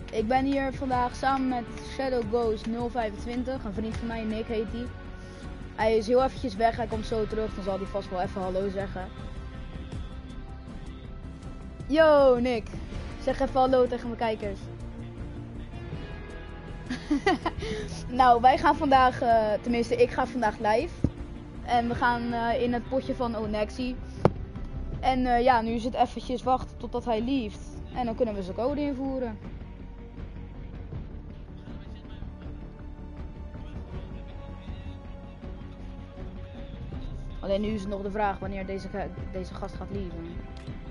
Ik ben hier vandaag samen met Shadow Ghost 025, een vriend van mij, Nick heet hij. Hij is heel eventjes weg, hij komt zo terug, dan zal hij vast wel even hallo zeggen. Yo Nick, zeg even hallo tegen mijn kijkers. Nou, wij gaan vandaag, tenminste ik ga vandaag live. En we gaan in het potje van Onexi. En ja, nu is het eventjes wachten totdat hij lieft. En dan kunnen we zijn code invoeren. Alleen nu is het nog de vraag wanneer deze gast gaat lieven.